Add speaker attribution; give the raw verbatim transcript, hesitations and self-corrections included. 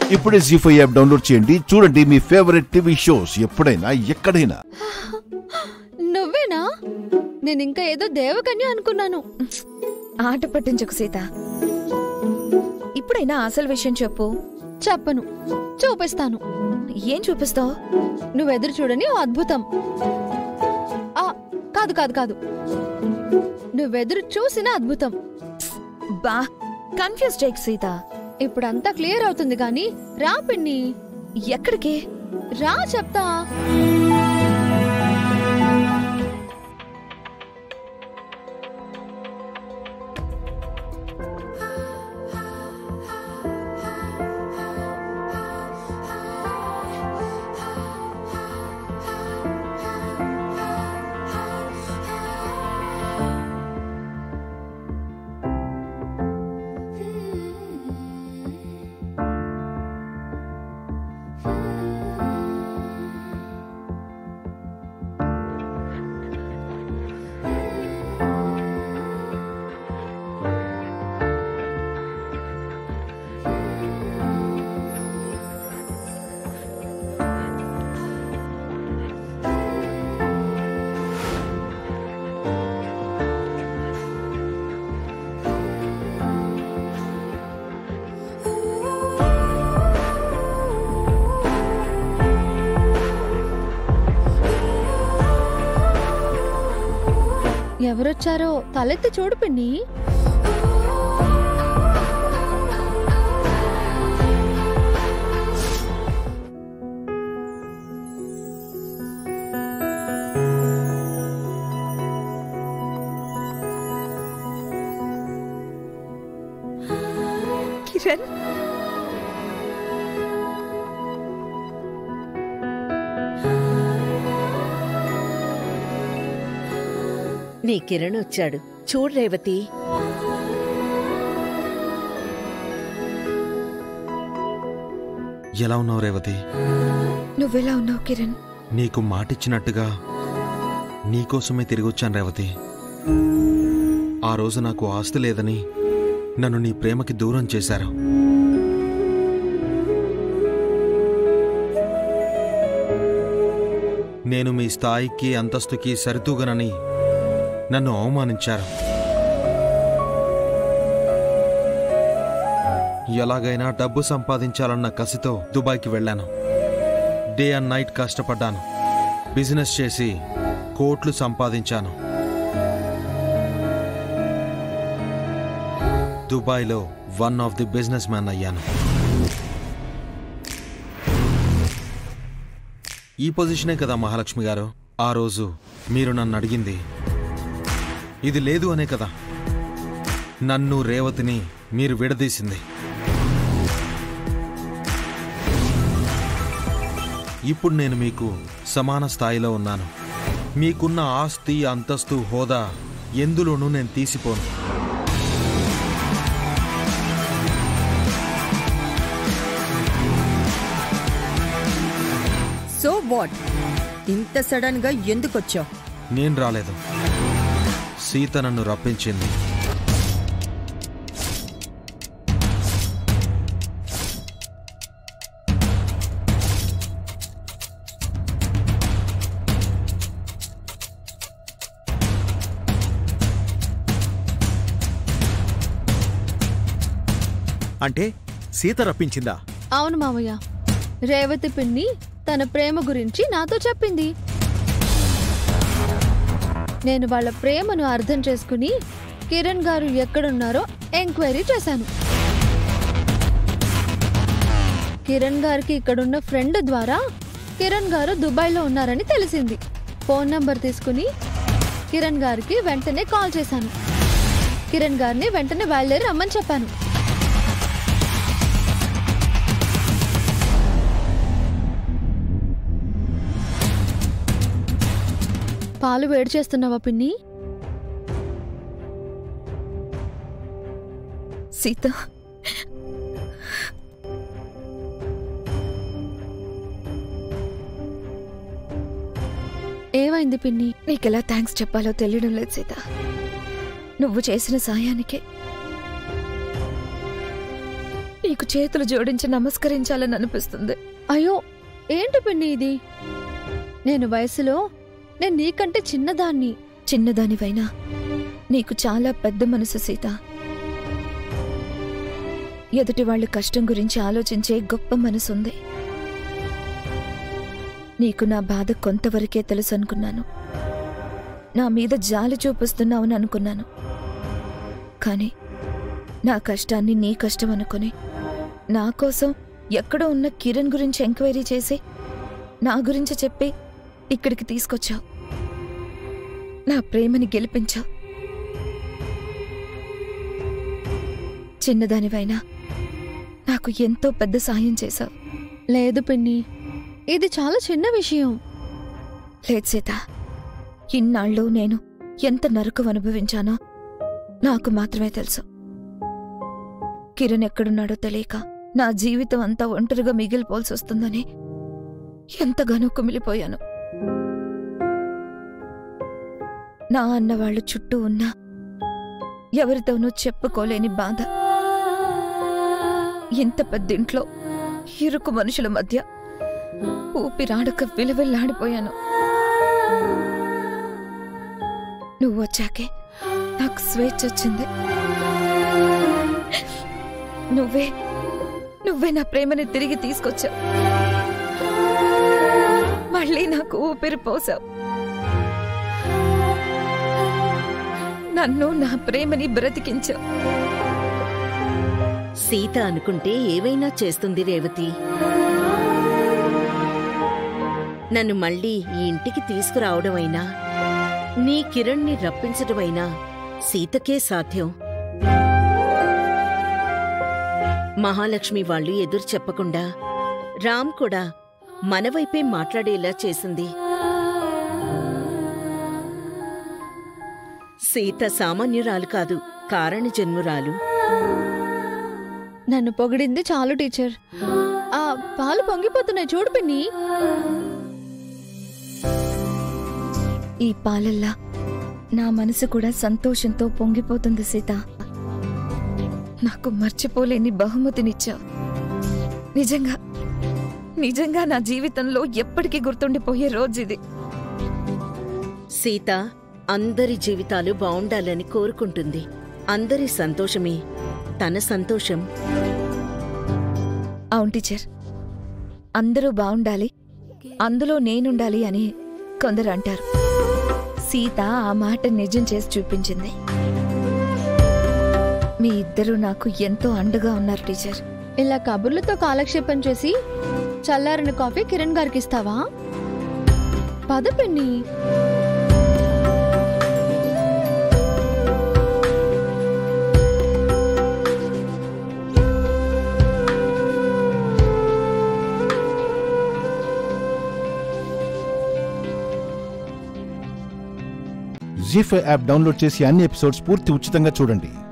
Speaker 1: ఇప్పుడే G five app download చేయండి, చూడండి మీ ఫేవరెట్ టీవీ షోస్ ఎప్పుడైనా ఎక్కడైనా.
Speaker 2: నువ్వేనా? నేను ఇంకా ఏదో దేవకన్య అనుకున్నాను.
Speaker 3: ఆట పట్టించకు సీత, ఇప్పుడైనా అసలు విషయం చెప్పు.
Speaker 2: చెప్పను, చూపిస్తాను.
Speaker 3: ఏం చూపిస్తావు?
Speaker 2: నువ్వెదురు చూడని ఓ అద్భుతం. ఆ కాదు కాదు కాదు నువ్వెదురు చూసిన అద్భుతం.
Speaker 3: బా కన్ఫ్యూజ్ చేయకు సీత.
Speaker 2: ఇప్పుడంతా క్లియర్ అవుతుంది గాని రా పిన్ని.
Speaker 3: ఎక్కడికి
Speaker 2: రా చెప్తా. ఎవరొచ్చారో తలెత్తి చూడు పిన్ని.
Speaker 3: కిరణ్,
Speaker 4: నీ కిరణ్ వచ్చాడు చూడు రేవతి.
Speaker 5: ఎలా ఉన్నావు రేవతి?
Speaker 3: నువ్వెలా ఉన్నావు కిరణ్?
Speaker 5: నీకు మాటిచ్చినట్టుగా నీకోసమే తిరిగొచ్చాను రేవతి. ఆ రోజు నాకు ఆస్తి లేదని నన్ను నీ ప్రేమకి దూరం చేశారు. నేను మీ స్థాయికి అంతస్తుకి సరితూగనని నన్ను అవమానించారు. ఎలాగైనా డబ్బు సంపాదించాలన్న కసితో దుబాయ్కి వెళ్ళాను. డే అండ్ నైట్ కష్టపడ్డాను. బిజినెస్ చేసి కోట్లు సంపాదించాను. దుబాయ్లో one of the business man అయ్యాను. ఈ పొజిషనే కదా మహాలక్ష్మి గారు ఆ రోజు మీరు నన్ను అడిగింది. ఇది లేదు అనే కదా నన్ను రేవతిని మీరు విడదీసింది. ఇప్పుడు నేను మీకు సమాన స్థాయిలో ఉన్నాను. మీకున్న ఆస్తి అంతస్తు హోదా ఎందులోనూ నేను తీసిపోను.
Speaker 6: So what? ఇంత సడన్ గా ఎందుకొచ్చావు?
Speaker 5: నేను రాలేదు, సీత నన్ను రప్పించింది.
Speaker 7: అంటే సీత రప్పించిందా?
Speaker 2: అవును మావయ్య. రేవతి పిన్ని తన ప్రేమ గురించి నాతో చెప్పింది. నేను వాళ్ళ ప్రేమను అర్థం చేసుకుని కిరణ్ గారు ఎక్కడున్నారో ఎంక్వైరీ చేశాను. కిరణ్ గారికి ఇక్కడున్న ఫ్రెండ్ ద్వారా కిరణ్ గారు దుబాయ్లో ఉన్నారని తెలిసింది. ఫోన్ నంబర్ తీసుకుని కిరణ్ గారికి వెంటనే కాల్ చేశాను. కిరణ్ గారిని వెంటనే బయలుదేరి రమ్మని చెప్పాను. పాలు వేడి చేస్తున్నావా పిన్ని?
Speaker 3: సీత,
Speaker 2: ఏమైంది పిన్ని?
Speaker 3: నీకెలా థ్యాంక్స్ చెప్పాలో తెలియడం లేదు సీత. నువ్వు చేసిన సాయానికే నీ నీకు చేతులు జోడించి నమస్కరించాలని అనిపిస్తుంది.
Speaker 2: అయ్యో ఏంటి పిన్ని ఇది? నేను వయసులో నేను నీకంటే చిన్నదాన్ని.
Speaker 3: చిన్నదానివైనా నీకు చాలా పెద్ద మనసు సీత. ఎదుటి వాళ్ళ కష్టం గురించి ఆలోచించే గొప్ప మనసుంది. నీకు నా బాధ కొంతవరకే తెలుసు అనుకున్నాను. నా మీద జాలి చూపిస్తున్నావని అనుకున్నాను. కానీ నా కష్టాన్ని నీ కష్టం అనుకుని నా కోసం ఎక్కడో ఉన్న కిరణ్ గురించి ఎంక్వైరీ చేసి నా గురించి చెప్పి ఇక్కడికి తీసుకొచ్చావు. నా ప్రేమని గెలిపించావు. చిన్నదానివైనా నాకు ఎంతో పెద్ద సాయం చేశావు.
Speaker 2: లేదు పిన్ని, ఇది చాలా చిన్న విషయం.
Speaker 3: లేదు సీత, ఇన్నాళ్ళు నేను ఎంత నరకం అనుభవించానో నాకు మాత్రమే తెలుసు. కిరణ్ ఎక్కడున్నాడో తెలియక నా జీవితం అంతా ఒంటరిగా మిగిలిపోల్సి వస్తుందని ఎంతగానో కుమిలిపోయాను. నా అన్నవాళ్లు చుట్టూ ఉన్నా ఎవరితోనూ చెప్పుకోలేని బాధ. ఇంత పెద్దింట్లో ఇరుకు మనుషుల మధ్య ఊపిరాడక విలవిల్లాడిపోయాను. నువ్వు వచ్చాకే నాకు స్వేచ్ఛ వచ్చింది. నువ్వే నువ్వే నా ప్రేమని తిరిగి తీసుకొచ్చావు. మళ్ళీ నాకు ఊపిరి పోసావు. నన్ను నా ప్రేమని బ్రతికించావు.
Speaker 4: సీత అనుకుంటే ఏవైనా చేస్తుంది రేవతి. నన్ను మళ్ళీ ఈ ఇంటికి తీసుకురావడమైనా నీ కిరణ్ని రప్పించడమైనా సీతకే సాధ్యం. మహాలక్ష్మి వాళ్ళు ఎదురు చెప్పకుండా రామ్ కూడా మనవైపే మాట్లాడేలా చేసింది. సీత సామాన్యురాలు కాదు, కారణ జన్మురాలు.
Speaker 2: నన్ను పొగిడింది చాలు టీచర్. ఆ పాలు పొంగిపోతున్నాయి చూడు పిన్ని.
Speaker 3: ఈ పాలల్లా నా మనసు కూడా సంతోషంతో పొంగిపోతుంది సీత. నాకు మర్చిపోలేని బహుమతినిచ్చావు. నిజంగా నిజంగా నా జీవితంలో ఎప్పటికీ గుర్తుండిపోయే రోజుది.
Speaker 4: సీత అందరి జీవితాలు బావుండాలని కోరుకుంటుంది. అందరి సంతోషమే తన సంతోషం.
Speaker 3: అవును టీచర్, అందరూ బావుండాలి, అందులో నేనుండాలి అని కొందరు అంటారు. సీత ఆ మాట నిజం చేసి చూపించింది. మీ ఇద్దరూ నాకు ఎంతో అండగా ఉన్నారు టీచర్.
Speaker 2: ఇలా కబుర్లతో కాలక్షేపం చేసి చల్లారిన కాఫీ కిరణ్ గారికి ఇస్తావా? పద పిన్ని.
Speaker 1: జీ ఫైవ్ యాప్ డౌన్లోడ్ చేసి అన్ని ఎపిసోడ్స్ పూర్తి ఉచితంగా చూడండి.